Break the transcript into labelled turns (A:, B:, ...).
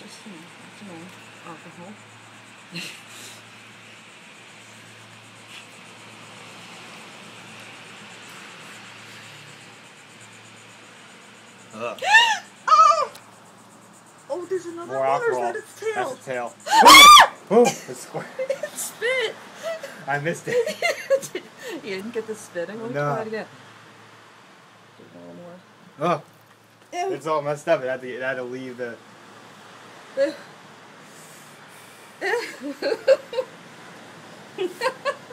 A: just, alcohol.
B: Ugh.
A: Oh! Oh, there's another
B: More
A: one,
B: alcohol.
A: or is that its tail?
B: That's its tail. Oh, it's squirt.
A: It spit!
B: I missed it.
A: You didn't get the spitting? Let me
B: No.
A: try it again. Do a little more.
B: Oh,
A: Ew.
B: it's all messed up. It had to leave the...
A: Ew. Ew.